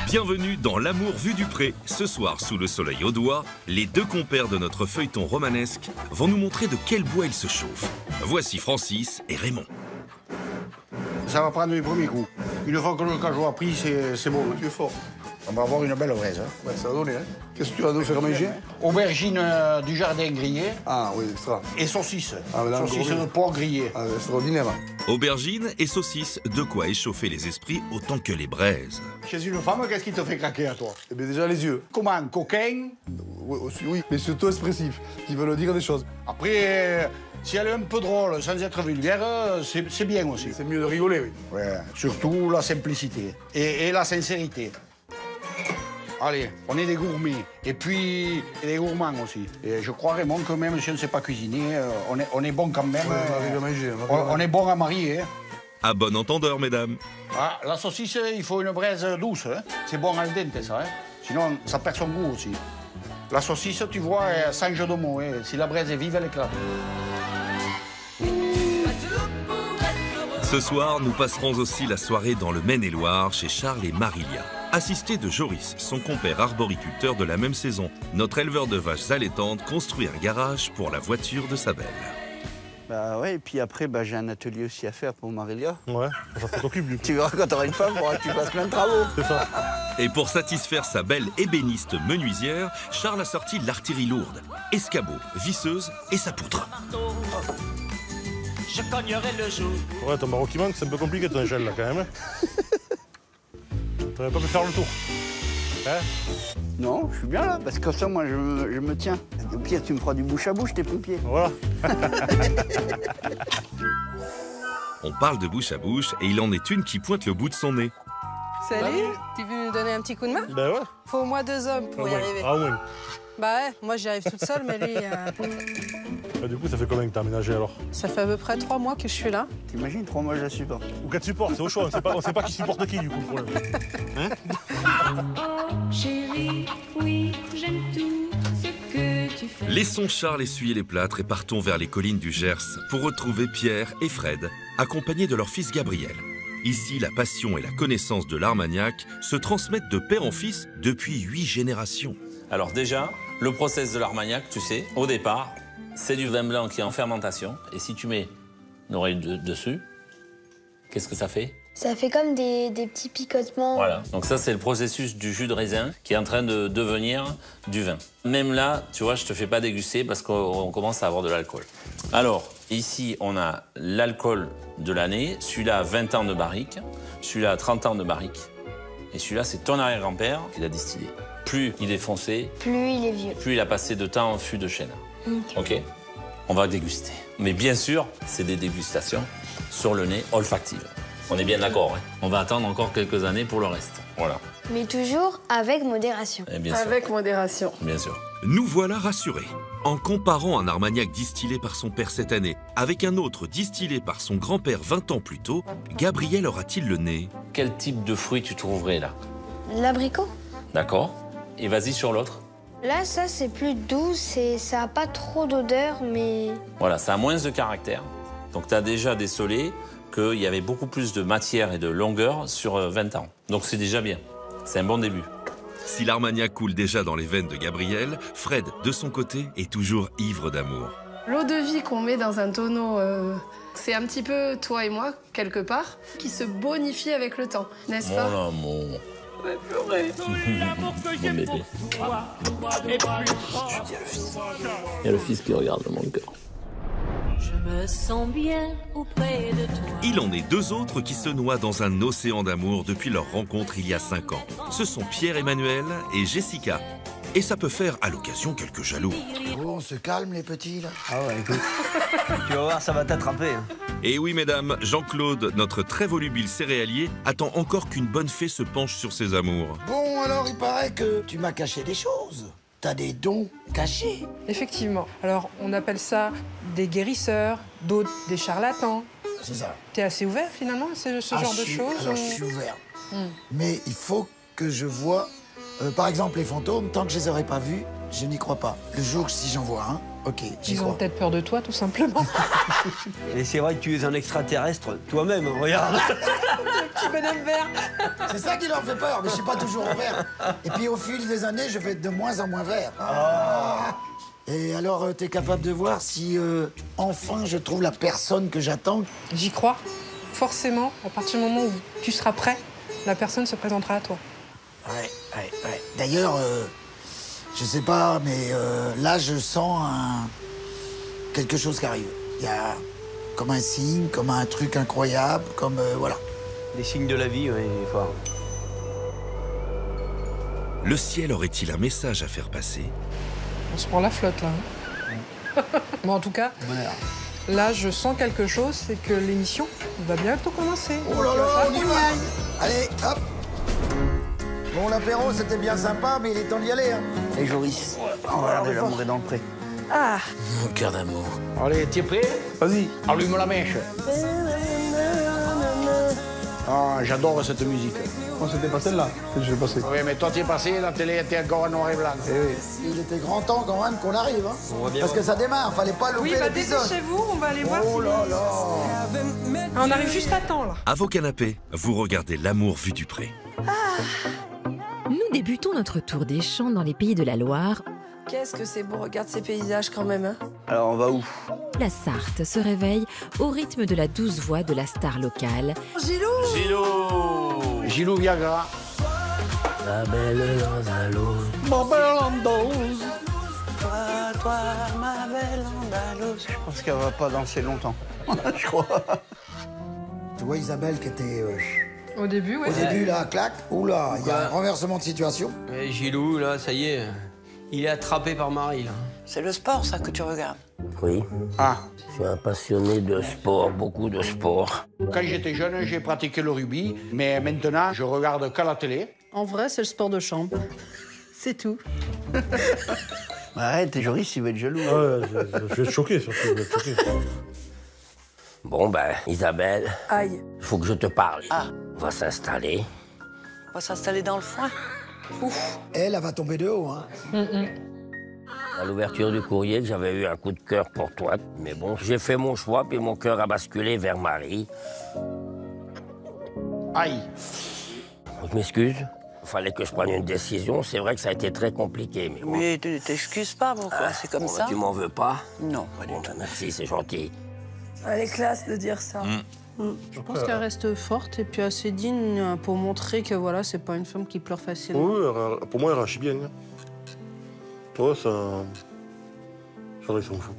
Bienvenue dans L'amour vu du pré. Ce soir, sous le soleil audois, les deux compères de notre feuilleton romanesque vont nous montrer de quel bois ils se chauffent. Voici Francis et Raymond. Ça va prendre les premiers coups. Une fois que le cajot a pris, c'est bon. Tu es fort. On va avoir une belle braise. Hein. Ouais, ça va donner, hein. Qu'est-ce que tu vas nous faire manger? Aubergine du jardin grillée. Ah oui, extra. Et saucisses. Ah, mais là, saucisses encore de porc grillées. Ah, extraordinaire. Aubergines et saucisses, de quoi échauffer les esprits autant que les braises. Chez une femme, qu'est-ce qui te fait craquer à toi? Eh bien, déjà, les yeux. Comment? Coquin? Oui, aussi, oui, mais surtout expressif, qui veulent dire des choses. Après, si elle est un peu drôle, sans être vulgaire, c'est bien aussi. C'est mieux de rigoler, oui. Ouais, surtout la simplicité et la sincérité. Allez, on est des gourmets. Et puis, des gourmands aussi. Et je crois, Raymond, que même si on ne sait pas cuisiner, on est bon quand même. Ouais, on arrive à manger. On est bon à marier. Hein. À bon entendeur, mesdames. Ah, la saucisse, il faut une braise douce. Hein. C'est bon al dente, ça. Hein. Sinon, ça perd son goût aussi. La saucisse, tu vois, sans jeu de mots. Hein. Si la braise est vive, elle éclate. Ce soir, nous passerons aussi la soirée dans le Maine-et-Loire chez Charles et Marilia. Assisté de Joris, son compère arboriculteur de la même saison, notre éleveur de vaches allaitantes construit un garage pour la voiture de sa belle. Bah ouais, et puis après, j'ai un atelier aussi à faire pour Marilia. Ouais, ça t'occupe du coup. Tu verras quand t'auras une femme, faudra que tu fasses plein de travaux. C'est ça. Et pour satisfaire sa belle ébéniste menuisière, Charles a sorti l'artillerie lourde, escabeau, visseuse et sa poutre. Je cognerai le jour. Ouais, ton barreau qui manque, c'est un peu compliqué ton échelle là quand même. T'aurais pas pu faire le tour. Hein? Non, je suis bien là, parce que comme ça, moi, je me tiens. Au pire, tu me feras du bouche à bouche, t'es pompier. Voilà. On parle de bouche à bouche et il en est une qui pointe le bout de son nez. Salut, tu veux nous donner un petit coup de main? Ben ouais. Faut au moins 2 hommes pour y arriver. Ah oui. Bah ouais, moi j'y arrive toute seule, mais lui, Du coup, ça fait combien que t'as aménagé alors? ça fait à peu près 3 mois que je suis là. T'imagines, 3 mois, je la supporte. Ou qu'elle te supporte, c'est au choix, on sait pas qui supporte qui du coup. Pour le... Hein? Oh chérie, oui, j'aime tout ce que tu fais. Laissons Charles essuyer les plâtres et partons vers les collines du Gers pour retrouver Pierre et Fred, accompagnés de leur fils Gabriel. Ici, la passion et la connaissance de l'Armagnac se transmettent de père en fils depuis 8 générations. Alors déjà, le process de l'Armagnac, tu sais, au départ, c'est du vin blanc qui est en fermentation. Et si tu mets une oreille dessus, qu'est-ce que ça fait? Ça fait comme des petits picotements. Voilà. Donc ça, c'est le processus du jus de raisin qui est en train de devenir du vin. Même là, tu vois, je te fais pas déguster parce qu'on commence à avoir de l'alcool. Alors, ici, on a l'alcool de l'année. Celui-là a 20 ans de barrique. Celui-là a 30 ans de barrique. Et celui-là, c'est ton arrière-grand-père qui l'a distillé. Plus il est foncé, Plus il est vieux. plus il a passé de temps en fût de chêne. OK? On va déguster. Mais bien sûr, c'est des dégustations sur le nez olfactives. On est bien d'accord, hein? On va attendre encore quelques années pour le reste. Voilà. Mais toujours avec modération. Et bien sûr. Avec modération. Bien sûr. Nous voilà rassurés. En comparant un Armagnac distillé par son père cette année avec un autre distillé par son grand-père 20 ans plus tôt, Gabriel aura-t-il le nez? Quel type de fruit tu trouverais là? L'abricot. D'accord. Et vas-y sur l'autre. Là, ça, c'est plus doux, ça a pas trop d'odeur, mais... Voilà, ça a moins de caractère. Donc tu as déjà décelé qu'il y avait beaucoup plus de matière et de longueur sur 20 ans. Donc c'est déjà bien. C'est un bon début. Si l'Armagnac coule déjà dans les veines de Gabriel, Fred, de son côté, est toujours ivre d'amour. L'eau de vie qu'on met dans un tonneau, c'est un petit peu toi et moi, quelque part, qui se bonifie avec le temps, n'est-ce pas? Mon amour. Mon bébé. Il y a le fils qui regarde mon cœur. Je me sens bien auprès de toi. Il en est 2 autres qui se noient dans un océan d'amour depuis leur rencontre il y a 5 ans. Ce sont Pierre-Emmanuel et Jessica. Et ça peut faire à l'occasion quelques jaloux. Oh, on se calme les petits là. Ah ouais, écoute. Tu vas voir, ça va t'attraper. Hein. Et oui mesdames, Jean-Claude, notre très volubile céréalier, attend encore qu'une bonne fée se penche sur ses amours. Bon, alors il paraît que tu m'as caché des choses. T'as des dons cachés. Effectivement. Alors, on appelle ça des guérisseurs, d'autres des charlatans. C'est ça. T'es assez ouvert, finalement, à ce genre de choses? Alors, je suis ouvert. Mais il faut que je vois, par exemple, les fantômes. Tant que je les aurai pas vus, je n'y crois pas. Le jour, si j'en vois un, Ok, j'y Ils ont crois. peut-être peur de toi, tout simplement. Et c'est vrai que tu es un extraterrestre toi-même, regarde. Le petit bonhomme vert. C'est ça qui leur fait peur, mais je suis pas toujours en vert. Et puis au fil des années, je vais être de moins en moins vert. Et alors, t'es capable de voir si enfin je trouve la personne que j'attends? J'y crois. Forcément, à partir du moment où tu seras prêt, la personne se présentera à toi. Ouais. D'ailleurs, je sais pas, mais là, je sens quelque chose qui arrive. Il y a comme un signe, comme un truc incroyable, comme voilà. Des signes de la vie, oui, des fois. Le ciel aurait-il un message à faire passer? On se prend la flotte, là. Hein. Bon, en tout cas, là, je sens quelque chose, c'est que l'émission va bientôt commencer. Oh là là, on y va! Allez, hop! Bon, l'apéro, c'était bien sympa, mais il est temps d'y aller, hein. Et Joris, on va regarder l'amour est dans le pré. Ah! Mon cœur d'amour. Allez, t'es prêt? Vas-y. Allume la mèche. Ah, j'adore cette musique. Moi, c'était pas celle-là que je vais passer. Oui, mais toi, t'es passé, la télé était encore en noir et blanc. Il était grand temps quand même qu'on arrive, hein. On va bien Parce que ça démarre, fallait pas louper Oui, bah l'épisode. dépêchez-vous, on va aller voir. Oh là là! Ah, on arrive juste à temps, là. À vos canapés, vous regardez L'amour vu du pré. Nous débutons notre tour des champs dans les pays de la Loire. Qu'est-ce que c'est beau, regarde ces paysages quand même. Hein. Alors, on va où? La Sarthe se réveille au rythme de la douce voix de la star locale. Gilou Viagra. La belle Andalouse. Ma belle Andalouse. Toi, ma belle Andalouse. Je pense qu'elle va pas danser longtemps. Je crois. Tu vois Isabelle qui était... Au début, ouais. Au début, là, clac, oula, il y a un renversement de situation. Mais Gilou, là, ça y est, il est attrapé par Marie, là. C'est le sport, ça, que tu regardes. Oui. Ah. Je suis un passionné de sport, beaucoup de sport. Quand j'étais jeune, j'ai pratiqué le rugby, mais maintenant, je regarde qu'à la télé. En vrai, c'est le sport de chambre. C'est tout. Arrête, et Joris, il va être jaloux. Ouais, je vais être choqué, surtout. Je vais être choqué. Bon, ben, Isabelle, Aïe. il faut que je te parle. Ah. On va s'installer. On va s'installer dans le foin. Ouf. Elle va tomber de haut, hein. À l'ouverture du courrier, j'avais eu un coup de cœur pour toi. Mais bon, j'ai fait mon choix, puis mon cœur a basculé vers Marie. Aïe. Je m'excuse. Il fallait que je prenne une décision. C'est vrai que ça a été très compliqué, mais bon. Mais t'excuses pas, pourquoi? C'est comme Bon, ça. Tu m'en veux pas? Non, pas du Bon, tout. ben, merci, c'est gentil. Elle est classe de dire ça. Je pense qu'elle reste forte et puis assez digne pour montrer que voilà, c'est pas une femme qui pleure facilement. Oui, pour moi, elle réagit bien. Hein. Toi, ça... Ça, ils s'en foutent.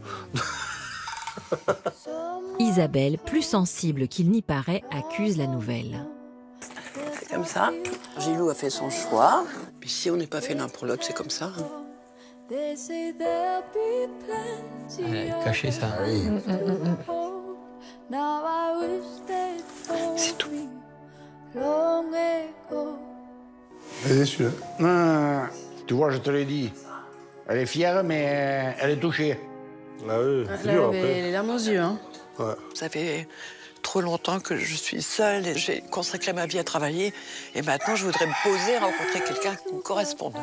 Isabelle, plus sensible qu'il n'y paraît, accuse la nouvelle. C'est comme ça. Gilou a fait son choix. Puis si on n'est pas fait l'un pour l'autre, c'est comme ça. Hein. Elle a caché ça. C'est tout. Elle est déçue, hein. Tu vois, je te l'ai dit. Elle est fière, mais elle est touchée. Ah oui, c'est Là, dur, elle avait après. les larmes aux yeux. Hein. Ouais. Ça fait trop longtemps que je suis seule et j'ai consacré ma vie à travailler. Et maintenant, je voudrais me poser, rencontrer quelqu'un qui me corresponde.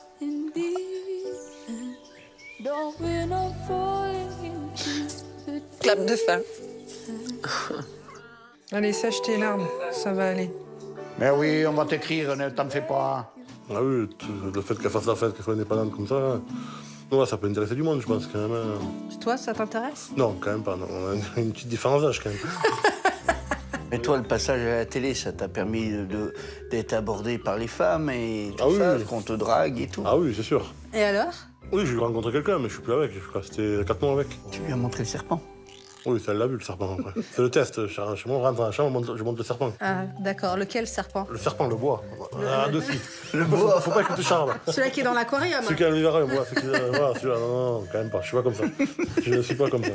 Clap de fin. Allez, sèche tes larmes, ça va aller. Mais oui, on va t'écrire, ne t'en fais pas. Ah oui, le fait qu'elle fasse la fête, qu'elle soit indépendante comme ça, non, ça peut intéresser du monde, je pense, quand même. Hein. Toi, ça t'intéresse? Non, quand même pas. Non. On a une petite différence d'âge, quand même. Mais toi, le passage à la télé, ça t'a permis d'être abordé par les femmes et tout ça, qu'on te drague et tout. Ah oui, c'est sûr. Et alors? Oui, j'ai rencontré quelqu'un, mais je suis plus avec. Je suis resté 4 mois avec. Tu lui as montré le serpent? Oui, ça, elle l'a vu, le serpent, après. C'est le test. Chez moi, on rentre dans la chambre, je monte le serpent. Ah, d'accord. Lequel serpent? Le serpent, le bois. Ah, de suite. Le bois. Faut pas écouter Charles. Celui qui est dans l'aquarium. Celui qui a un vivarium, moi. Voilà, celui-là, non, quand même pas. Je suis pas comme ça. Je ne suis pas comme ça.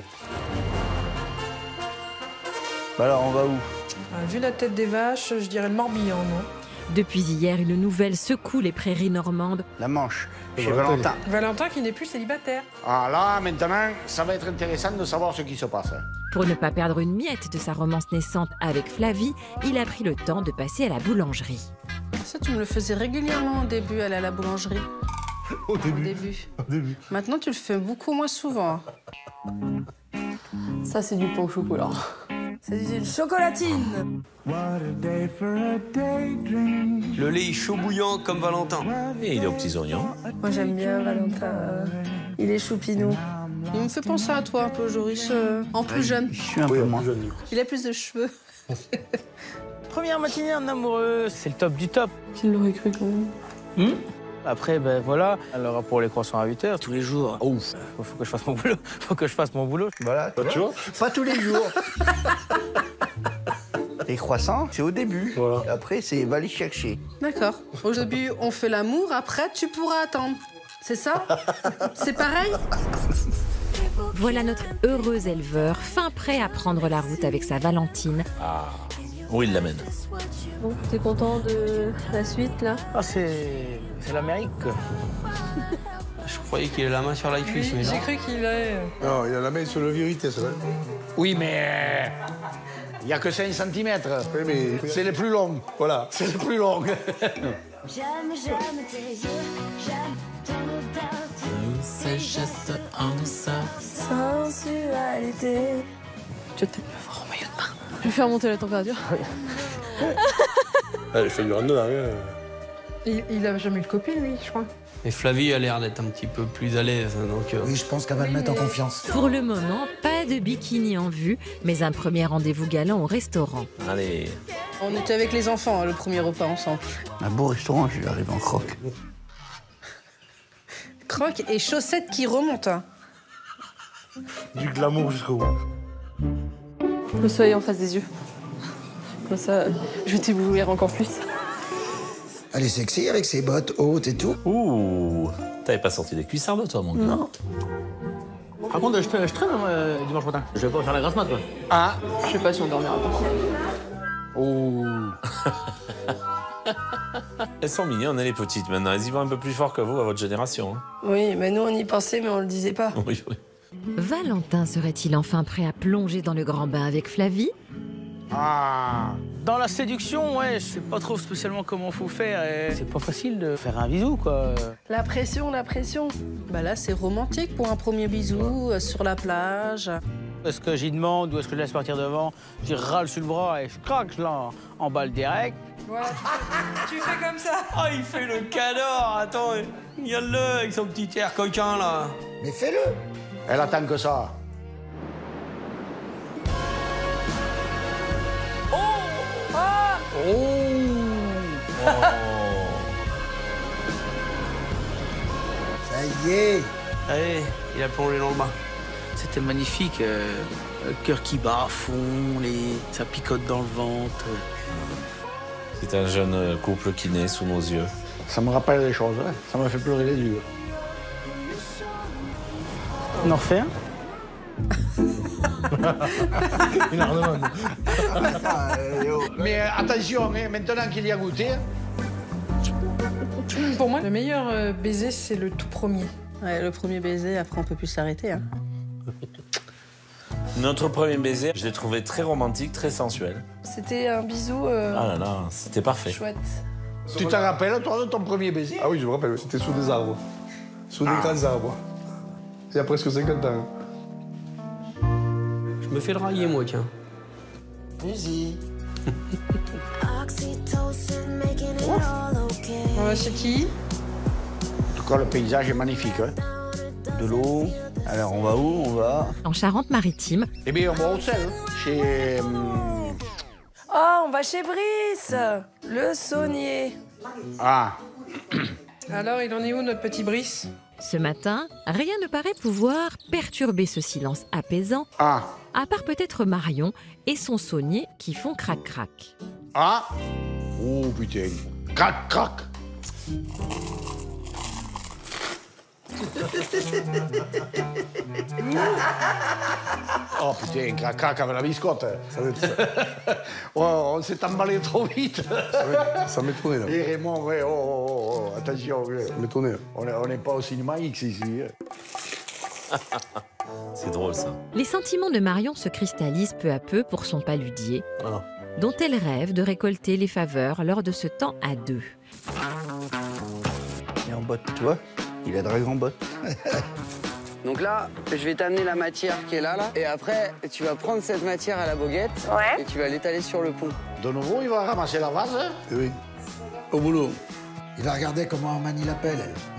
Bah alors, on va où? Vu la tête des vaches, je dirais le Morbihan, non? Depuis hier, une nouvelle secoue les prairies normandes. La Manche, chez Valentin. Valentin qui n'est plus célibataire. Ah là, maintenant, ça va être intéressant de savoir ce qui se passe. Pour ne pas perdre une miette de sa romance naissante avec Flavie, il a pris le temps de passer à la boulangerie. Ça, tu me le faisais régulièrement au début, aller à la boulangerie. Au début. Au début. Maintenant, tu le fais beaucoup moins souvent. Ça, c'est du pain au chocolat. C'est une chocolatine. Le lait est chaud bouillant comme Valentin. Et il est aux petits oignons. Moi, j'aime bien Valentin. Il est choupinou. Il me fait penser à toi un peu, Joris, en plus jeune. Je suis un peu moins. Il a plus de cheveux. Première matinée en amoureux, c'est le top du top. Qui l'aurait cru quand même. Après, ben voilà, alors pour les croissants à 8h, tous les jours. Oh, faut que je fasse mon boulot. Faut que je fasse mon boulot. Voilà, tu vois. Pas tous les jours. Les croissants, c'est au début. Voilà. Après, c'est va les chercher. D'accord. Au début, on fait l'amour, après, tu pourras attendre. C'est ça? C'est pareil? Voilà notre heureux éleveur, fin prêt à prendre la route avec sa Valentine. Ah, où il l'amène? Bon, t'es content de la suite, là? Ah, c'est l'Amérique. Je croyais qu'il avait la main sur la cuisse, mais non. J'ai cru qu'il allait... Non, il a la main sur le vérité, c'est vrai. Oui, mais il n'y a que 5 cm. Oui, mais... C'est les plus longs. Voilà. C'est les plus longs. J'aime tes yeux, j'aime ton odeur. C'est juste en ça. Sensualité. Tu vas peut-être me voir en maillot de bain. Je vais faire monter la température. Elle fait du randonnage. Il a jamais eu de copine, lui, je crois. Et Flavie a l'air d'être un petit peu plus à l'aise, donc... Oui, je pense qu'elle va le mettre en confiance. Pour le moment, pas de bikini en vue, mais un premier rendez-vous galant au restaurant. Allez. On était avec les enfants, le premier repas ensemble. Un beau restaurant, je vais arriver en croque. Croque et chaussettes qui remontent. Hein. Du glamour jusqu'au bout. Le soleil en face des yeux. Comme ça, je vais t'éblouir encore plus. Elle est sexy avec ses bottes hautes et tout. Ouh, t'avais pas sorti des cuissards de toi, mon gars? Non. Par contre, je traîne dimanche matin. Je vais pas faire la grasse mat, quoi. Ah, je sais pas si on dormira pas. Oh. Elles sont mignonnes, les petites, maintenant. Elles y vont un peu plus fort que vous, à votre génération. Hein. Oui, mais nous, on y pensait, mais on le disait pas. Oui, oui. Valentin serait-il enfin prêt à plonger dans le grand bain avec Flavie? Ah. Dans la séduction, ouais, je sais pas trop spécialement comment faut faire. C'est pas facile de faire un bisou, quoi. La pression, la pression. Bah là, c'est romantique pour un premier bisou sur la plage. Est-ce que j'y demande ou est-ce que je laisse partir devant? J'y râle sur le bras et je craque, je l'emballe direct. Voilà, tu fais comme ça. Ah, il fait le cador. Attends, regarde-le avec son petit air coquin, là. Mais fais-le. Elle attend que ça. Ça y est. Allez, il a plongé dans le bain. C'était magnifique. Le cœur qui bat à fond, ça picote dans le ventre. C'est un jeune couple qui naît sous nos yeux. Ça me rappelle des choses, hein. Ça me fait pleurer les yeux. On en refait un? Il en redemande. Mais attention, hein, maintenant qu'il y a goûté. Pour moi, le meilleur baiser, c'est le tout premier. Ouais, le premier baiser, après, on peut plus s'arrêter. Hein. Notre premier baiser, je l'ai trouvé très romantique, très sensuel. C'était un bisou Ah là là, c'était parfait. chouette. Tu te rappelles, toi, de ton premier baiser? Ah oui, je me rappelle, c'était sous des arbres. Sous des grands arbres. Il y a presque 50 ans. Je me fais le railler, moi, tiens. Vas-y. C'est qui? En tout cas, le paysage est magnifique. Hein. De l'eau. Alors, on va où? On va... En Charente-Maritime. Eh bien, on va au sel, chez... Oh, on va chez Brice, le saunier. Ah. Alors, il en est où, notre petit Brice? Ce matin, rien ne paraît pouvoir perturber ce silence apaisant, Ah. à part peut-être Marion et son saunier qui font crac-crac. Ah. Oh, putain. Crac, crac. Oh putain, crac crac avec la biscotte. Oh, on s'est emballé trop vite. Ça m'étonnait là. Et Raymond, ouais, oh, attention. Ça m'étonnait. On n'est pas au cinéma X ici. C'est drôle ça. Les sentiments de Marion se cristallisent peu à peu pour son paludier, dont elle rêve de récolter les faveurs lors de ce temps à deux. Et en botte, tu vois? Il a de très grands bottes. Donc là, je vais t'amener la matière qui est là. Et après, tu vas prendre cette matière à la baguette et tu vas l'étaler sur le pont. De nouveau, il va ramasser la vase. Oui. Au boulot. Il va regarder comment on manie la pelle.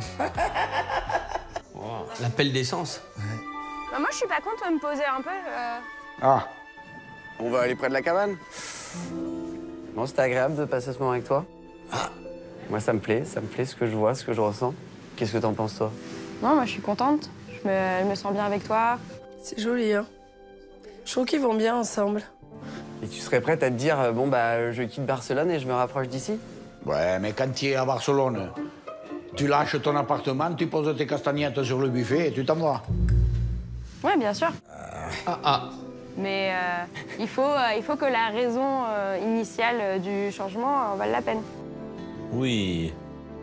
Oh, la pelle d'essence. Bah, moi, je suis pas contre de me poser un peu. Ah. On va aller près de la cabane. Bon, c'était agréable de passer ce moment avec toi. Moi, ça me plaît ce que je vois, ce que je ressens. Qu'est-ce que t'en penses, toi? Non, moi, je suis contente. Je me sens bien avec toi. C'est joli, hein. Je trouve qu'ils vont bien ensemble. Et tu serais prête à te dire, bon, bah, je quitte Barcelone et je me rapproche d'ici? Ouais, mais quand tu es à Barcelone, tu lâches ton appartement, tu poses tes castagnettes sur le buffet et tu t'en vas. Ouais, bien sûr. Ah. Mais il faut que la raison initiale du changement vaille la peine. Oui.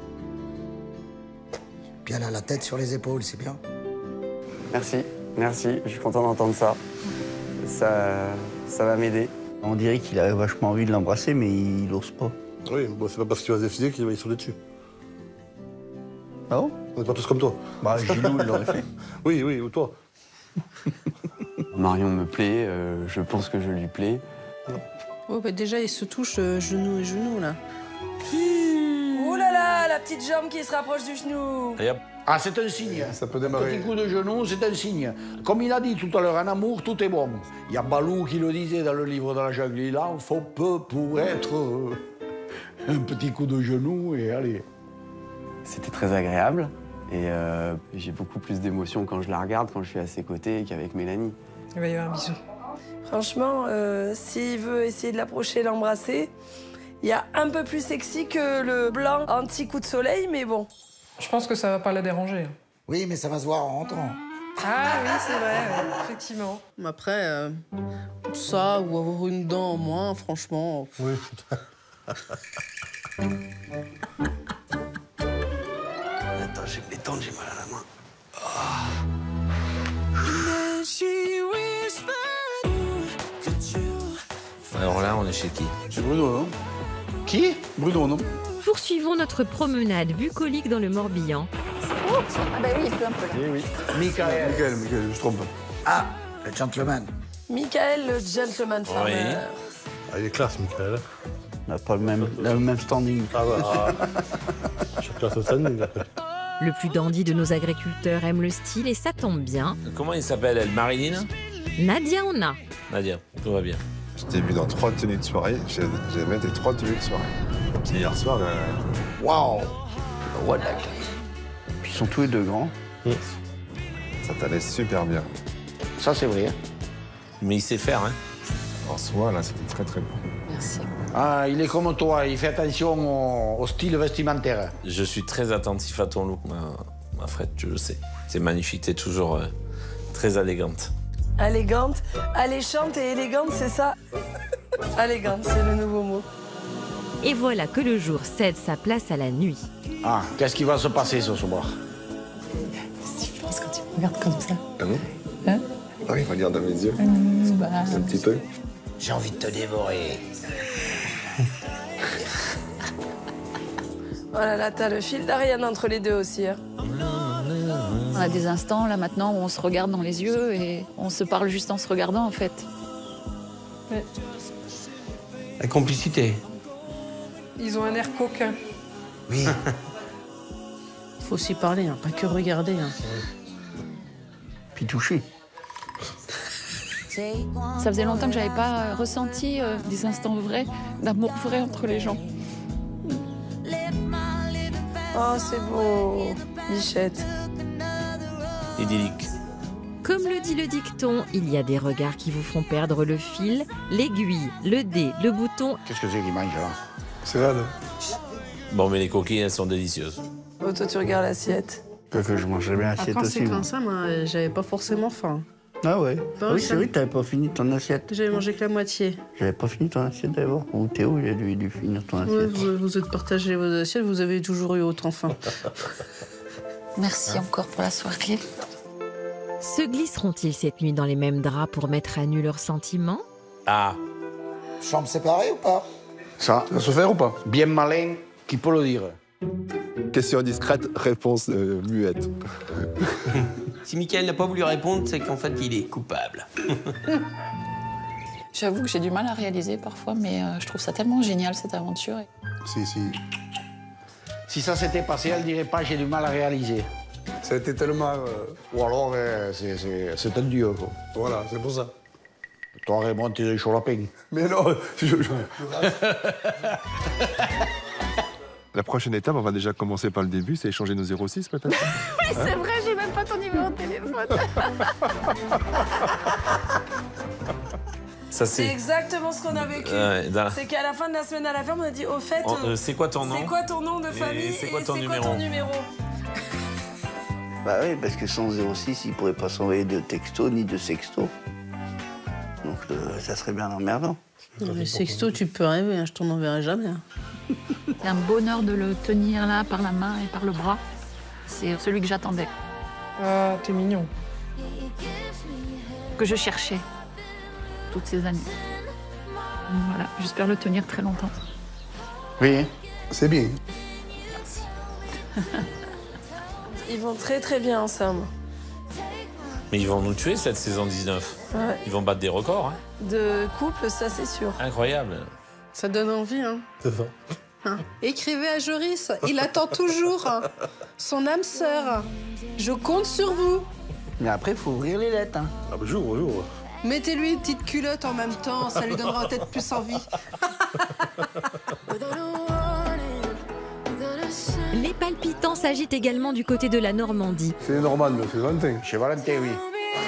Puis elle a la tête sur les épaules, c'est bien. Merci, je suis content d'entendre ça. Ça va m'aider. On dirait qu'il a vachement envie de l'embrasser, mais il n'ose pas. Oui, bon, c'est pas parce qu'il va se décider qu'il va y sauter dessus. Ah bon? On n'est pas tous comme toi. Bah, Gilou, il l'aurait fait. Oui, ou toi. Marion me plaît, je pense que je lui plais. Oh, bah déjà, il se touche genou et genou, là. Ouh là là, la petite jambe qui se rapproche du genou. Ah, c'est un signe. Ça peut Un démarrer. petit coup de genou, c'est un signe. Comme il a dit tout à l'heure, en amour, tout est bon. Il y a Balou qui le disait dans le livre de la jungle. Il en faut peu pour être un petit coup de genou et allez. C'était très agréable et j'ai beaucoup plus d'émotions quand je la regarde, quand je suis à ses côtés qu'avec Mélanie. Il va y avoir un bisou. Franchement, s'il veut essayer de l'approcher et l'embrasser, il y a un peu plus sexy que le blanc anti-coup de soleil, mais bon. Je pense que ça va pas la déranger. Oui, mais ça va se voir en rentrant. Ah oui, c'est vrai, effectivement. Mais après, ça ou avoir une dent en moins, franchement... Oui. Attends, je vais me détendre, j'ai mal à la main. Alors là, on est chez qui? C'est Bruno, non? Qui? Bruno, non? Poursuivons notre promenade bucolique dans le Morbihan. Ah bah oui, il pleut un peu là. Oui. Michael. Michael, je me trompe. Ah, le gentleman. Michael, le gentleman farmer. Ah, il est classe, Michael. On n'a pas le même standing. Ah bah, chacun son standing. Le plus dandy de nos agriculteurs aime le style et ça tombe bien. Comment il s'appelle, elle? Marilyn? Nadia Ona. Nadia, tout va bien. Je t'ai vu dans 3 tenues de soirée. J'aimais tes 3 tenues de soirée. Hier soir, Waouh! What la classe. Puis ils sont tous les deux grands. ça t'allait super bien. Ça, c'est vrai. Mais il sait faire, hein? En soi, là, c'était très très bon. Merci. Ah, il est comme toi, il fait attention au style vestimentaire. Je suis très attentif à ton look, ma Fred, tu le sais. C'est magnifique, t'es toujours très élégante. Allégante, alléchante et élégante, c'est ça? Allégante, c'est le nouveau mot. Et voilà que le jour cède sa place à la nuit. Ah, qu'est-ce qui va se passer ce soir? Qu'est-ce que tu penses quand tu me regardes comme ça? Ah bon? Hein? Ah oui, regarde dans mes yeux. Un petit peu. J'ai envie de te dévorer. Oh là là, t'as le fil d'Ariane entre les deux aussi. Hein. On a des instants là maintenant où on se regarde dans les yeux et on se parle juste en se regardant en fait. Ouais. La complicité. Ils ont un air coquin. Oui. Faut aussi parler, hein, pas que regarder. Hein. Puis toucher. Ça faisait longtemps que j'avais pas ressenti des instants vrais, d'amour vrai entre les gens. Oh, c'est beau, Bichette. Idyllique. Comme le dit le dicton, il y a des regards qui vous font perdre le fil, l'aiguille, le dé, le bouton. Qu'est-ce que c'est qu'il mange là? C'est là. Bon, mais les coquilles, elles sont délicieuses. Oh, toi, tu regardes l'assiette. Que je mangerais bien l'assiette Quand aussi. c'est moi. comme ça, moi, j'avais pas forcément faim. Ah ouais. Bah, oui, ça- c'est vrai, t'avais pas fini ton assiette. J'avais mangé que la moitié. J'avais pas fini ton assiette d'abord. Ou Théo, il a dû finir ton Ouais, assiette. vous êtes partagé vos assiettes, vous avez toujours eu autant faim. Merci encore pour la soirée. Se glisseront-ils cette nuit dans les mêmes draps pour mettre à nu leurs sentiments? Ah, Chambre séparée ou pas? Ça Ça va se faire ou pas? bien malin, qui peut le dire? Question discrète, réponse muette. Si Mickaël n'a pas voulu répondre, c'est qu'en fait, il est coupable. J'avoue que j'ai du mal à réaliser parfois, mais je trouve ça tellement génial, cette aventure. Si. Si ça s'était passé, elle dirait pas j'ai du mal à réaliser. Ça a été tellement... Ou alors, c'est un dieu, quoi. Voilà, c'est pour ça. Toi, Raymond, t'es chaud lapin. Mais non, La prochaine étape, on va déjà commencer par le début, c'est échanger nos 06 peut-être. Oui, c'est vrai, j'ai même pas ton numéro de téléphone. Ça, C'est exactement ce qu'on a vécu. C'est qu'à la fin de la semaine à la ferme, on a dit au fait. C'est quoi ton nom? C'est quoi ton nom de famille? C'est quoi ton numéro? Bah oui, parce que sans 06, il pourrait pas s'envoyer de texto ni de sexto. Donc ça serait bien emmerdant. Le sexto, tu peux rêver, hein, je t'en enverrai jamais. Hein. C'est un bonheur de le tenir là par la main et par le bras. C'est celui que j'attendais. Ah, t'es mignon. Que je cherchais toutes ces années. Voilà, j'espère le tenir très longtemps. Oui, c'est bien. Ils vont très très bien ensemble. Mais ils vont nous tuer cette saison 19. Ouais. Ils vont battre des records. Hein. De couple, ça c'est sûr. Incroyable. Ça donne envie, hein. C'est ça. Hein. Écrivez à Joris, il attend toujours son âme sœur. Je compte sur vous. Mais après, il faut ouvrir les lettres. Hein. Ah bah j'ouvre. Mettez-lui une petite culotte en même temps, ça lui donnera peut-être plus envie. Les palpitants s'agitent également du côté de la Normandie. C'est les Normands, c'est Valentin. Chez Valentin, oui.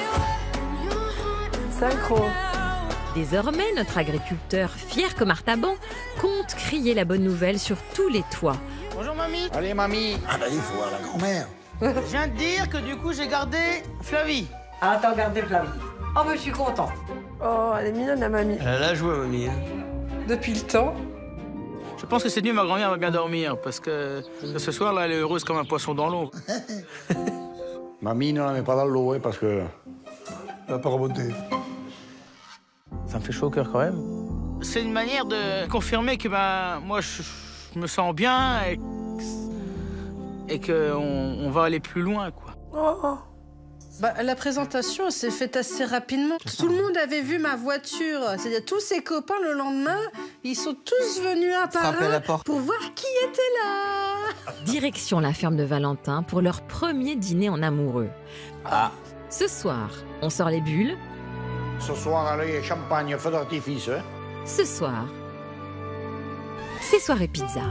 Synchro. Désormais, notre agriculteur, fier comme Artaban, compte crier la bonne nouvelle sur tous les toits. Bonjour mamie. Allez, mamie. Ah bah il faut voir la grand-mère. Je viens de dire que du coup j'ai gardé Flavie. Ah, t'as gardé Flavie. Oh, mais je suis content. Oh, elle est mignonne la mamie. Elle a joué, mamie. Hein. Depuis le temps. Je pense que cette nuit ma grand-mère va bien dormir parce que ce soir là elle est heureuse comme un poisson dans l'eau. Mamie ne la met pas dans l'eau, parce que... Elle n'a pas remonté. Ça me fait chaud au cœur quand même. C'est une manière de confirmer que moi je me sens bien et qu'on va aller plus loin, quoi. Oh. Bah, la présentation s'est faite assez rapidement. Tout le monde avait vu ma voiture. C'est-à-dire tous ses copains le lendemain, ils sont tous venus un par un pour voir qui était là. Direction la ferme de Valentin pour leur premier dîner en amoureux. Ah. Ce soir, on sort les bulles. Ce soir, allez, champagne, feu d'artifice. Hein. Ce soir, c'est soirée pizza.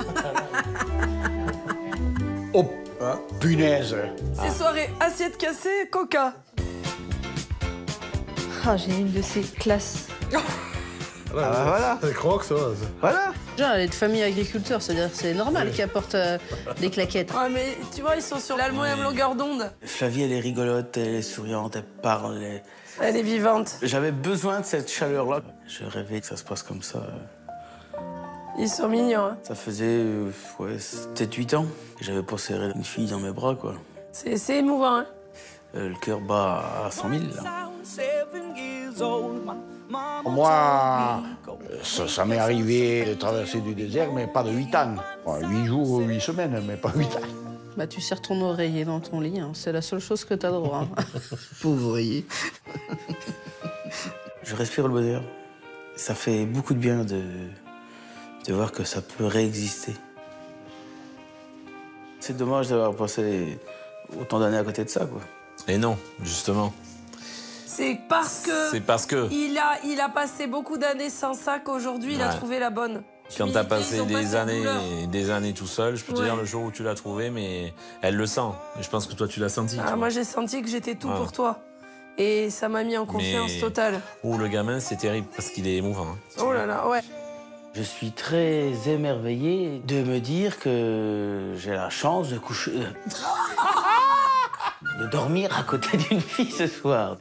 Oh, punaise. C'est soirée assiette cassée, coca. Ah, j'ai une de ces classes. Ah bah voilà. C'est croque, ça. Voilà. Genre, elle est de famille agriculteur, c'est-à-dire que c'est normal qu'ils apportent des claquettes. Ouais, mais tu vois, ils sont sur l'allemande longueur d'onde. Flavie, elle est rigolote, elle est souriante, elle parle. Elle est vivante. J'avais besoin de cette chaleur-là. Je rêvais que ça se passe comme ça. Ils sont mignons. Hein. Ça faisait peut-être 8 ans que j'avais pas serré une fille dans mes bras, quoi. C'est émouvant, hein. Le cœur bat à 100 000, là. Moi, ça m'est arrivé de traverser du désert, mais pas de 8 ans. 8 jours ou 8 semaines, mais pas 8 ans. Bah, tu serres ton oreiller dans ton lit, hein. C'est la seule chose que t'as droit. Hein. Pauvre oreiller. Je respire le bonheur. Ça fait beaucoup de bien de voir que ça peut réexister. C'est dommage d'avoir passé autant d'années à côté de ça, quoi. Et non, justement. C'est parce que il a passé beaucoup d'années sans ça qu'aujourd'hui il a trouvé la bonne. Quand t'as passé des années tout seul, je peux te dire le jour où tu l'as trouvé, mais elle le sent. Et je pense que toi tu l'as senti. Ah, moi j'ai senti que j'étais tout pour toi. Et ça m'a mis en confiance totale. Oh, le gamin, c'est terrible parce qu'il est émouvant. Hein. Oh là là, ouais. Je suis très émerveillé de me dire que j'ai la chance de coucher... de dormir à côté d'une fille ce soir.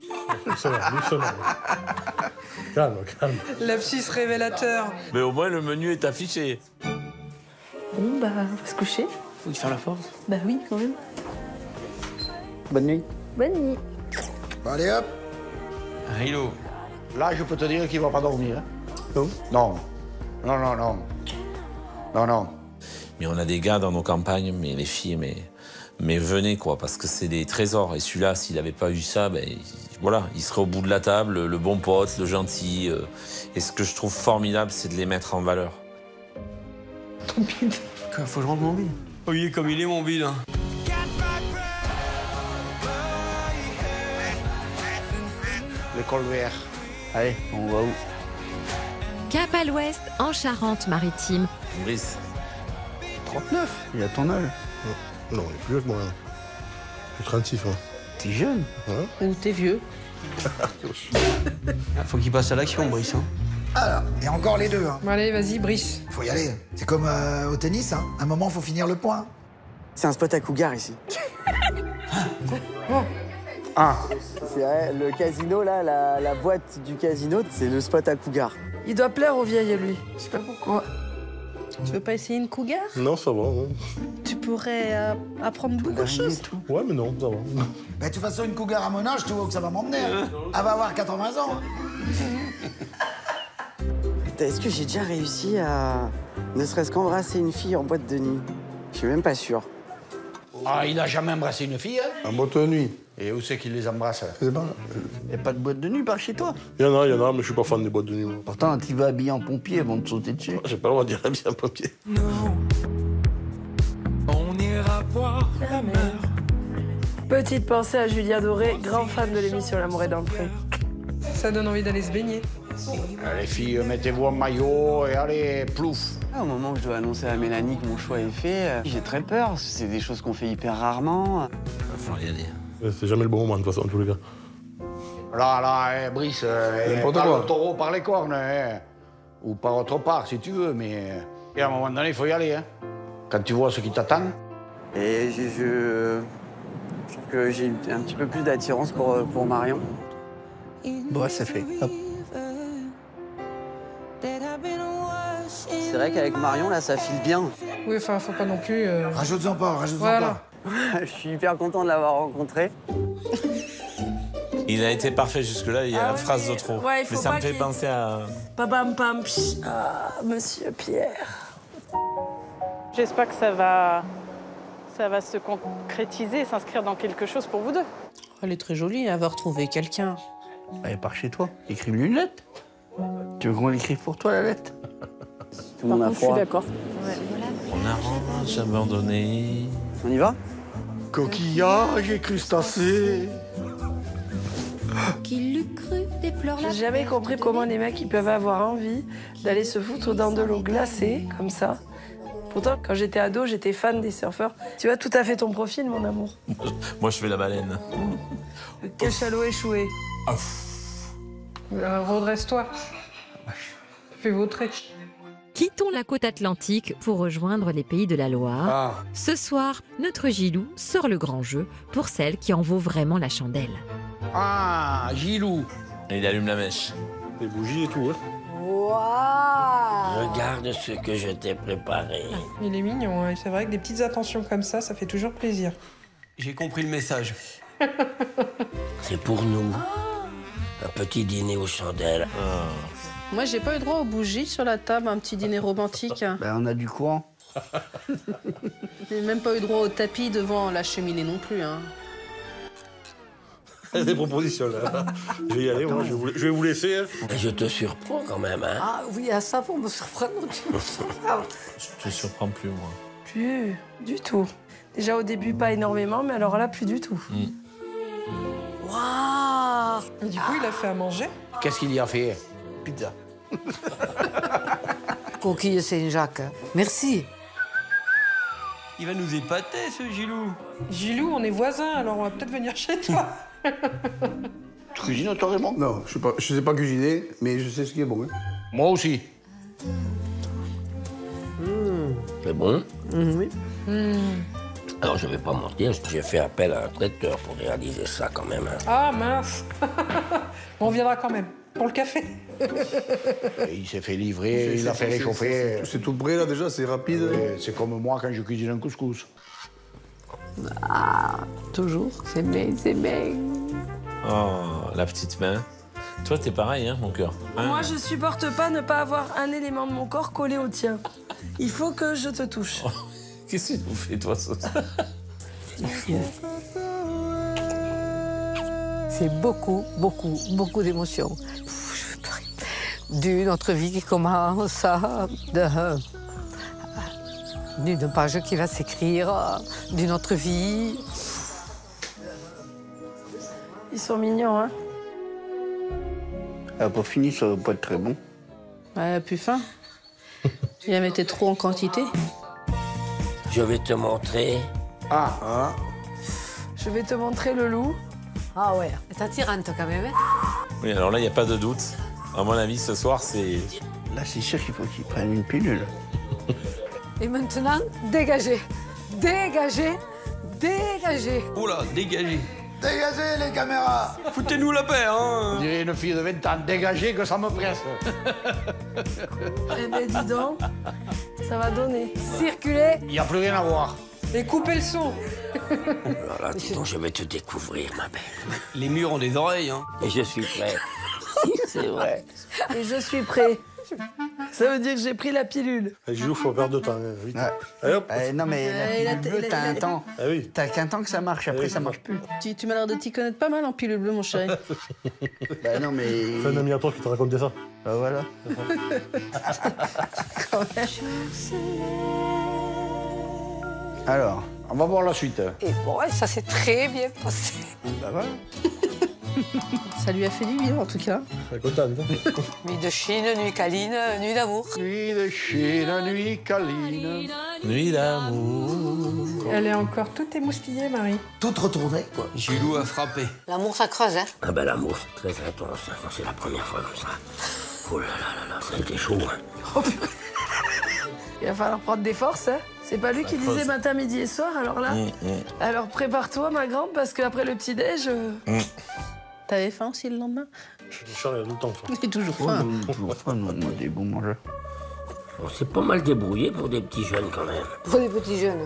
Calme. Lapsus révélateur. Mais au moins, le menu est affiché. Bon, bah, on va se coucher. Faut te faire la force. Bah oui, quand même. Bonne nuit. Bonne nuit. Allez, hop. Rilo. Là, je peux te dire qu'il va pas dormir. Hein. Non. Non. Non. Mais on a des gars dans nos campagnes, mais les filles, mais venez, quoi, parce que c'est des trésors. Et celui-là, s'il n'avait pas eu ça, ben, voilà, il serait au bout de la table, le bon pote, le gentil. Et ce que je trouve formidable, c'est de les mettre en valeur. Ton bide. Faut que je rentre mon bide. Oh, il est comme il est, mon bide. Hein. L'école vert. Allez, on va où? Cap à l'ouest, en Charente-Maritime. Brice. 39, il a ton âge. Non, il est plus vieux que moi. J'ai 36 ans. T'es jeune? Ouais. Ou t'es vieux? Faut qu'il passe à l'action, Brice. Hein. Alors, et encore les deux. Hein. Bon, allez, vas-y, Brice. Faut y aller. C'est comme au tennis, hein. À un moment, faut finir le point. C'est un spot à cougar ici. Ah. C'est vrai, le casino, là, la boîte du casino, c'est le spot à cougar. Il doit plaire aux vieilles, lui. Je sais pas pourquoi. Tu veux pas essayer une cougar? Non, ça va. Non. Tu pourrais apprendre beaucoup de choses. Ouais, mais non, ça va. Bah, de toute façon, une cougar à mon âge, tu vois que ça va m'emmener. Hein. Elle va avoir 80 ans. Est-ce que j'ai déjà réussi à ne serait-ce qu'embrasser une fille en boîte de nuit? Je suis même pas sûr. Ah, il a jamais embrassé une fille, hein? En boîte de nuit. Et où c'est qu'il les embrasse? Je sais pas. Y a pas de boîte de nuit par chez toi? Il y en a, mais je suis pas fan des boîtes de nuit. Moi. Pourtant, tu vas habillé en pompier avant de sauter dessus. J'ai pas le droit de dire habillé en pompier. Non, on ira voir la mer. Petite pensée à Julia Doré, grand fan de l'émission L'amour est dans le pré. Ça donne envie d'aller se baigner. Les filles, mettez-vous en maillot et allez, plouf. Au moment où je dois annoncer à Mélanie que mon choix est fait, j'ai très peur, parce que c'est des choses qu'on fait hyper rarement. Il va falloir y aller. C'est jamais le bon moment, de toute façon, en tous les cas. Là, Brice, par le taureau par les cornes, hein. Ou par autre part, si tu veux, mais... Et à un moment donné, il faut y aller, hein. Quand tu vois ce qui t'attend. Et je trouve que j'ai un petit peu plus d'attirance pour Marion. Bon, ça fait. Hop. C'est vrai qu'avec Marion, là, ça file bien. Oui, enfin, faut pas non plus... Rajoute-en pas, rajoute-en Voilà. pas. Je suis hyper content de l'avoir rencontré. Il a été parfait jusque-là, il y a la phrase de trop. Ouais, il faut mais ça pas me fait qu'il- penser à... Pam pam psh. Ah, monsieur Pierre. J'espère que ça va se concrétiser, s'inscrire dans quelque chose pour vous deux. Elle est très jolie, elle va retrouver quelqu'un. Elle part chez toi. Écrive-lui une lettre. Tu veux qu'on l'écrive pour toi, la lettre? Tout le monde a Je suis froid. d'accord. On arrange, abandonné. On y va? Coquillages et crustacés. Qui l'eût cru déplore la J'ai jamais compris comment les mecs ils peuvent avoir envie d'aller se foutre dans de l'eau glacée, comme ça. Pourtant, quand j'étais ado, j'étais fan des surfeurs. Tu vois tout à fait ton profil, mon amour. Moi, je fais la baleine. Le cachalot échoué. Redresse-toi. Fais vos traits. Quittons la côte atlantique pour rejoindre les pays de la Loire. Ah. Ce soir, notre Gilou sort le grand jeu pour celle qui en vaut vraiment la chandelle. Ah, Gilou. Et il allume la mèche. Des bougies et tout, hein. Regarde ce que je t'ai préparé. Il est mignon, hein. C'est vrai que des petites attentions comme ça fait toujours plaisir. J'ai compris le message. C'est pour nous. Un petit dîner aux chandelles. Moi, j'ai pas eu droit aux bougies sur la table, un petit dîner romantique. Ben, on a du courant. J'ai même pas eu droit au tapis devant la cheminée non plus. Hein. Des propositions, là. Je vais y aller, moi, je vais vous laisser. Hein. Je te surprends quand même, hein. Ah oui, à ça, vous me surprendre. Je te surprends plus, moi. Plus du tout. Déjà au début, pas énormément, mais alors là, plus du tout. Waouh! Du coup, il a fait à manger. Qu'est-ce qu'il y a fait? Pizza. Coquille Saint-Jacques. Merci. Il va nous épater, ce Gilou. Gilou, on est voisins, alors on va peut-être venir chez toi. Tu cuisines, toi, Raymond? Non, je sais pas cuisiner, mais je sais ce qui est bon. Hein. Moi aussi. C'est bon? Oui. Alors, je vais pas mentir, j'ai fait appel à un traiteur pour réaliser ça quand même. Hein. Ah mince. Bon, on viendra quand même, pour le café. Et il s'est fait livrer, il a fait réchauffer. C'est tout prêt, là, déjà, c'est rapide. C'est comme moi quand je cuisine un couscous. Ah, toujours, c'est bien, c'est bien. Oh, la petite main. Toi, t'es pareil, hein, mon cœur. Hein? Moi, je supporte pas ne pas avoir un élément de mon corps collé au tien. Il faut que je te touche. Qu'est-ce que tu nous fais, toi, ça? C'est beaucoup, beaucoup, beaucoup d'émotions. Je veux pleurer. D'une autre vie qui commence, d'une page qui va s'écrire, d'une autre vie. Ils sont mignons, hein? Ah, pour finir, ça va pas être très bon. Ouais, elle a plus faim. Il en mettait trop en quantité. Je vais te montrer. Ah. Je vais te montrer le loup. Ah ouais, c'est attirante quand même. Hein? Oui, alors là, il n'y a pas de doute. À mon avis, ce soir, c'est... Là, c'est sûr qu'il faut qu'il prenne une pilule. Et maintenant, dégagez. Dégagez. Dégagez. Oula, dégagez. Dégagez les caméras. Foutez-nous la paix, hein. On dirait une fille de 20 ans, dégagez que ça me presse. Eh ben dis donc, ça va donner. Circulez. Il n'y a plus rien à voir. Et coupez le son. Voilà, dis donc, je vais te découvrir, ma belle. Les murs ont des oreilles, hein. Et je suis prêt. C'est vrai. Et je suis prêt. Ça veut dire que j'ai pris la pilule. Gilou, faut perdre de temps, hein, vite. Ouais. Allez, hop. Non, mais la pilule bleue, t'as un temps. Ah oui. T'as qu'un temps que ça marche, après ça marche plus. Tu m'as l'air de t'y connaître pas mal en pilule bleue, mon chéri. Bah non, mais... C'est un ami à toi qui t'a raconté ça. Bah voilà. Alors, on va voir la suite. Et bon, ouais, ça s'est très bien passé. Bah voilà. Ça lui a fait du bien, en tout cas. Je suis contente. Nuit de Chine, nuit câline, nuit d'amour. Nuit de Chine, nuit câline. Nuit d'amour. Elle est encore toute émoustillée, Marie. Toute retournée, quoi. Gilou a frappé. L'amour, ça creuse, hein. Ah ben l'amour, c'est très intense. Quand c'est la première fois comme ça. Oh là là là là, ça a été chaud. Hein. Il va falloir prendre des forces, hein. C'est pas lui qui disait matin, midi et soir, alors là. Alors prépare-toi, ma grande, parce qu'après le petit-déj... T'avais faim aussi le lendemain? Richard, il a tout le temps faim. Il est toujours faim. Toujours faim, moi, des bons mangeurs. On s'est pas mal débrouillé pour des petits jeunes, quand même. Pour des petits jeunes.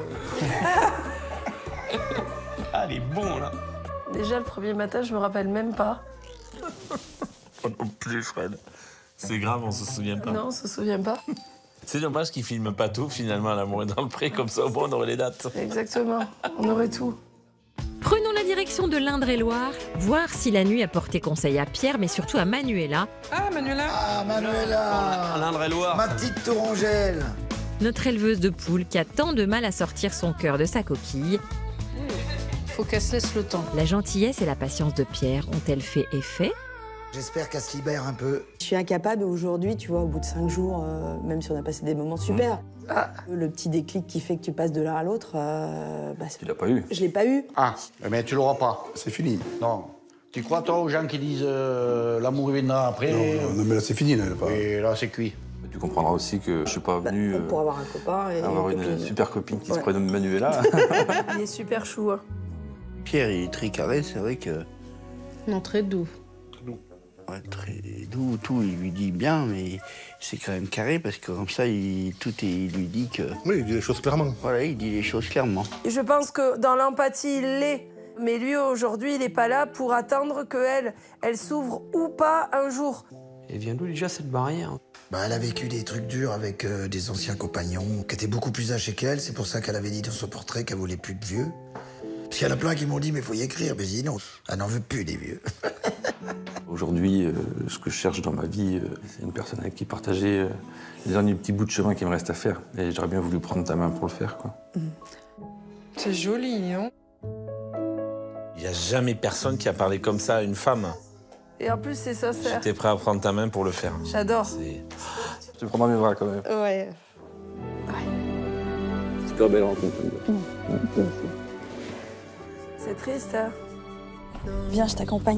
Ah, il est bon, là. Déjà, le premier matin, je me rappelle même pas. Oh non plus, Fred. C'est grave, on se souvient pas. Non, on se souvient pas. C'est dommage qu'ils filment pas tout, finalement, L'amour est dans le pré, comme ça, au moins, on aurait les dates. Exactement, on aurait tout. Prenons la direction de l'Indre-et-Loire, voir si la nuit a porté conseil à Pierre, mais surtout à Manuela. Ah, Manuela. Ah, Manuela. L'Indre-et-Loire. Ma petite tourangelle. Notre éleveuse de poules qui a tant de mal à sortir son cœur de sa coquille. Faut qu'elle se laisse le temps. La gentillesse et la patience de Pierre ont-elles fait effet? J'espère qu'elle se libère un peu. Je suis incapable aujourd'hui, tu vois, au bout de 5 jours, même si on a passé des moments super, le petit déclic qui fait que tu passes de l'un à l'autre, Tu l'as pas eu. je l'ai pas eu. Ah, mais tu l'auras pas. C'est fini. Non. Tu crois, toi, aux gens qui disent l'amour viendra après? Non, mais là, c'est fini. Là, pas... Et là, c'est cuit. Tu comprendras aussi que je suis pas venu Pour avoir un copain et avoir une copine. super copine qui se prénomme Manuela. Il est super chou, hein. Pierre, il est très carré, c'est vrai que... Non, très doux. Ouais, très doux, tout, il lui dit bien, mais c'est quand même carré parce que comme ça, il lui dit que... Oui, il dit les choses clairement. Voilà, il dit les choses clairement. Et je pense que dans l'empathie, il l'est. Mais lui, aujourd'hui, il n'est pas là pour attendre qu'elle s'ouvre ou pas un jour. Et vient d'où déjà cette barrière? Bah, elle a vécu des trucs durs avec des anciens compagnons qui étaient beaucoup plus âgés qu'elle. C'est pour ça qu'elle avait dit dans son portrait qu'elle voulait plus de vieux. Parce qu'il y en a plein qui m'ont dit, mais faut y écrire. Mais j'ai dit non, elle n'en veut plus des vieux. Aujourd'hui, ce que je cherche dans ma vie, c'est une personne avec qui partager les derniers petits bouts de chemin qui me restent à faire. Et j'aurais bien voulu prendre ta main pour le faire, quoi. C'est joli, non? Il n'y a jamais personne qui a parlé comme ça à une femme. Et en plus, c'est sincère. J'étais prêt à prendre ta main pour le faire. J'adore. Je te prends dans mes bras, quand même. Ouais. Super belle rencontre. C'est triste, hein? Viens, je t'accompagne.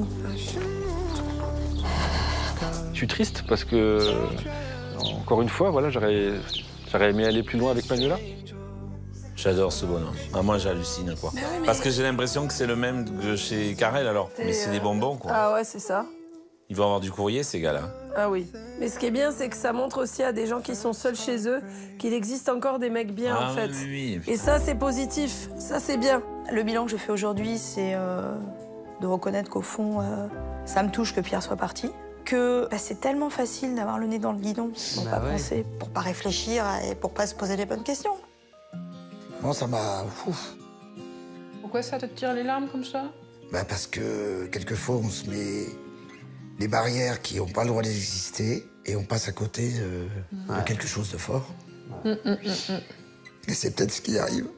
Je suis triste parce que, encore une fois, voilà, j'aurais aimé aller plus loin avec Manuela. J'adore ce bonhomme. Ah, moi, j'hallucine, quoi. Parce que j'ai l'impression que c'est le même que chez Karel, alors. Mais c'est des bonbons, quoi. Ah ouais, c'est ça. Ils vont avoir du courrier, ces gars-là. Ah oui. Mais ce qui est bien, c'est que ça montre aussi à des gens qui sont seuls chez eux qu'il existe encore des mecs bien, en fait. Oui. Et ça, c'est positif. Ça, c'est bien. Le bilan que je fais aujourd'hui, c'est de reconnaître qu'au fond, ça me touche que Pierre soit parti. Que c'est tellement facile d'avoir le nez dans le guidon pour pas penser, pour pas réfléchir et pour pas se poser les bonnes questions. Bon, ça m'a... Pourquoi ça te tire les larmes comme ça? Bah parce que quelquefois, on se met des barrières qui n'ont pas le droit d'exister et on passe à côté de quelque chose de fort. Et c'est peut-être ce qui arrive.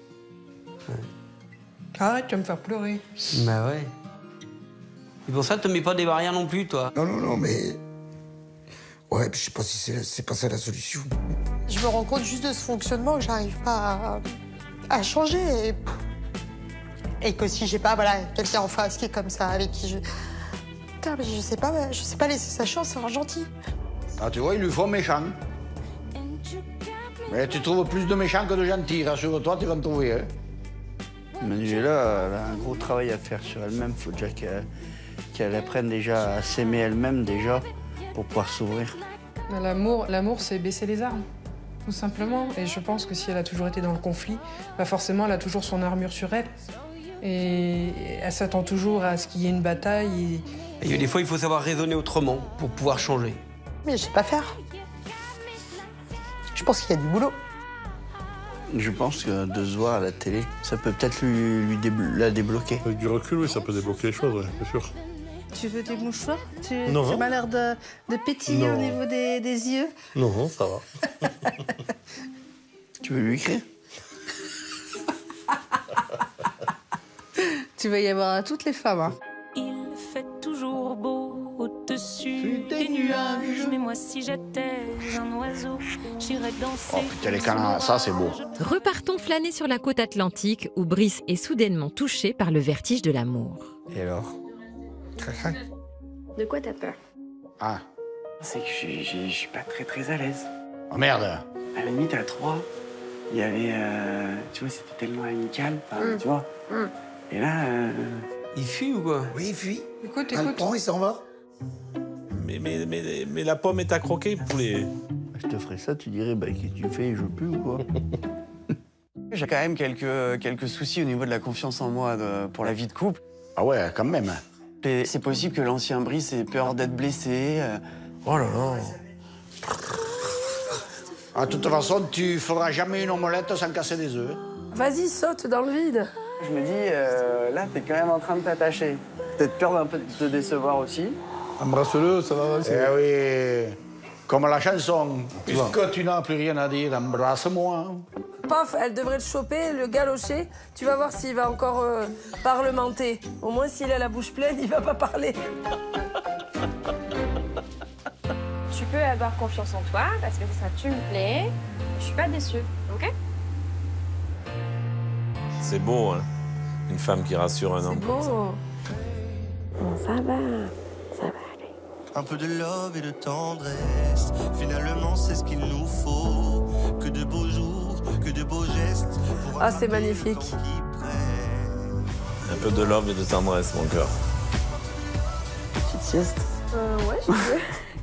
Arrête, tu vas me faire pleurer. Bah ouais. Et pour ça, te mets pas des barrières non plus, toi. Non, mais... Ouais, je sais pas si c'est pas ça la solution. Je me rends compte juste de ce fonctionnement que j'arrive pas à changer. Et que si j'ai pas quelqu'un en face qui est comme ça, avec qui je... Putain, mais je sais pas laisser sa chance à un gentil. Ah, tu vois, il lui faut méchant. Mais tu trouves plus de méchants que de gentils, rassure-toi, tu vas en trouver. Hein. Manuela, elle a un gros travail à faire sur elle-même. Il faut déjà qu'elle apprenne déjà à s'aimer elle-même déjà pour pouvoir s'ouvrir. L'amour, c'est baisser les armes, tout simplement. Et je pense que si elle a toujours été dans le conflit, bah forcément, elle a toujours son armure sur elle. Et elle s'attend toujours à ce qu'il y ait une bataille. Et des fois, il faut savoir raisonner autrement pour pouvoir changer. Mais je sais pas faire. Je pense qu'il y a du boulot. Je pense que de se voir à la télé, ça peut peut-être la débloquer. Avec du recul, oui, ça peut débloquer les choses, ouais, c'est sûr. Tu veux des mouchoirs? Non. Tu m'as l'air de pétiller au niveau des yeux. Non, ça va. Tu veux lui écrire? Tu vas y avoir à toutes les femmes, hein. Il fait toujours beau au-dessus des nuages. Mais moi, si j'étais un oiseau, j'irais danser. Oh putain, les canards, ça c'est beau. Repartons flâner sur la côte atlantique où Brice est soudainement touché par le vertige de l'amour. Et alors? De quoi t'as peur? Ah. C'est que je suis pas très à l'aise. Oh merde. À la limite, à 3, il y avait... tu vois, c'était tellement amical, tu vois. Et là... Il fuit ou quoi? Oui, il fuit. Écoute. Elle le prend, il s'en va. Mais la pomme est à croquer, poulet. Je te ferais ça, tu dirais, bah, qu'est-ce que tu fais, je joue plus ou quoi? J'ai quand même quelques soucis au niveau de la confiance en moi pour la vie de couple. Ah ouais, quand même. Et c'est possible que l'ancien Brice ait peur d'être blessé. Oh là là. Ah, de toute façon, tu feras jamais une omelette sans casser des œufs. Vas-y, saute dans le vide. Je me dis, là, t'es quand même en train de t'attacher. Peut-être peur d'un peu de te décevoir aussi. Embrasse-le, ça va passer. Eh oui, comme la chanson. Puisque tu n'as plus rien à dire, embrasse-moi. Paf, elle devrait le choper, le galocher. Tu vas voir s'il va encore parlementer. Au moins, s'il a la bouche pleine, il va pas parler. Tu peux avoir confiance en toi, parce que ça, tu me plais. Je suis pas déçue, ok? C'est beau, hein. Une femme qui rassure un homme. C'est beau. Bon, ça va aller. Un peu de love et de tendresse, finalement c'est ce qu'il nous faut. Que de beaux jours, que de beaux gestes. Ah, c'est magnifique. Un peu de love et de tendresse, mon cœur. Petite sieste? Ouais, je veux.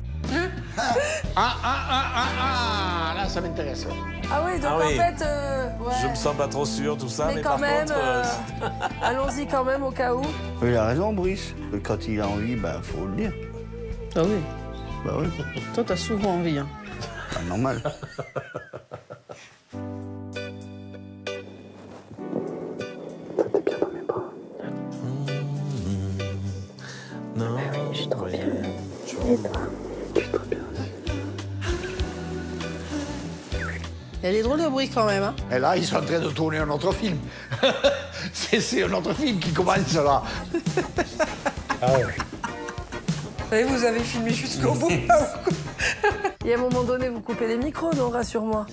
Là, ça m'intéresse. Ah oui, donc Ah oui. en fait, ouais. Je me sens pas trop sûr, tout ça, mais quand par même, contre... allons-y quand même au cas où. Il a raison, Brice. Quand il a envie, bah, faut le dire. Ah oui. Bah oui. Toi, t'as souvent envie, hein. Bah, normal. Non, je suis trop bien. Et toi? Il y a des drôles de bruit quand même, hein. Et là, ils sont en train de tourner un autre film. c'est un autre film qui commence là. Ah ouais. Et vous avez filmé jusqu'au bout. Et à un moment donné, vous coupez les micros, non, rassure-moi.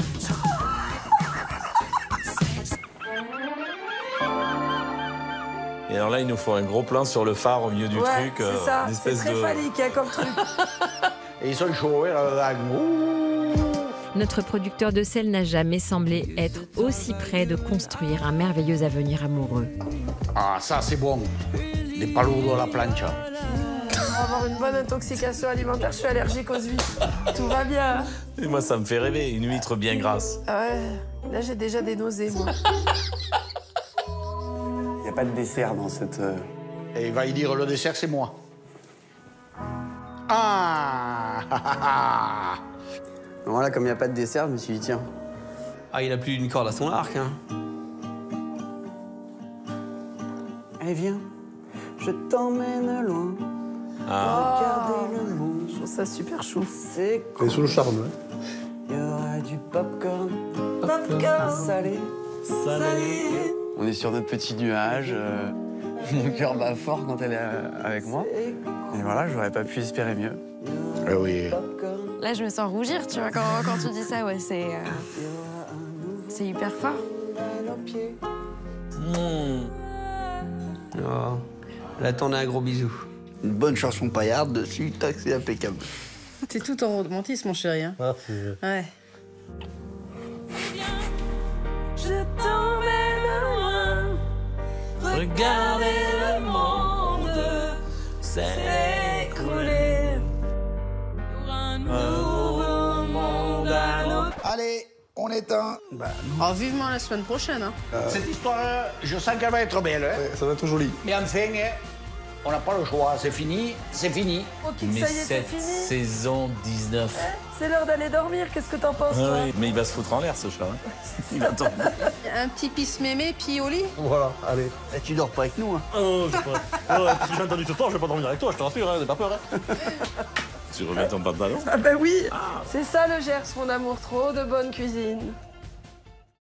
Et alors là, il nous faut un gros plan sur le phare au milieu du truc. C'est ça, une c'est espèce très de... phallique hein, comme truc. Et ils sont chauds, là. Notre producteur de sel n'a jamais semblé être aussi près de construire un merveilleux avenir amoureux. Ah, ça, c'est bon. Des palourdes à la plancha. On va avoir une bonne intoxication alimentaire, je suis allergique aux huîtres. Tout va bien. Et moi, ça me fait rêver, une huître bien grasse. Ah ouais, là j'ai déjà des nausées, moi. Il n'y a pas de dessert dans cette... Et il va y dire, le dessert, c'est moi. Ah. Voilà, comme il n'y a pas de dessert, je me suis dit, tiens. Ah, il a plus d'une corde à son arc, hein. Allez, viens, je t'emmène loin. Regardez le monde. Je trouve ça super chou. C'est Et sous le charme, hein. Il y aura du popcorn. Popcorn salé. Salé. On est sur notre petit nuage. Mon cœur bat fort quand elle est avec moi. Et voilà, j'aurais pas pu espérer mieux. Ah oui. Là, je me sens rougir, tu vois, quand tu dis ça, ouais, c'est hyper fort. Oh. Là, t'en as un gros bisou. Une bonne chanson paillarde dessus, tac, c'est impeccable. T'es tout en romantisme, mon chéri. Hein. Ah, ouais. Je t'emmène loin, regardez le monde s'écouler. Un nouveau monde à nos... Allez, on éteint. Oh, vivement la semaine prochaine. Hein. Cette histoire, je sens qu'elle va être belle. Hein. Ouais, ça va être joli. Mais enfin, on n'a pas le choix. C'est fini, c'est fini. Ok, Mais ça y est, c'est cette fini. saison 19. C'est l'heure d'aller dormir, qu'est-ce que t'en penses, Ah toi oui, mais il va se foutre en l'air, ce chat. Hein. Il attend. Un petit pisse-mémé, puis au lit. Voilà, allez. Et tu dors pas avec nous, hein. Oh, je sais pas. Ouais, si j'ai entendu ce soir, je vais pas dormir avec toi, je te rassure, hein, n'aie pas peur. Hein. Tu remets ton pantalon? Ah bah oui, c'est ça le Gers, mon amour, trop de bonne cuisine.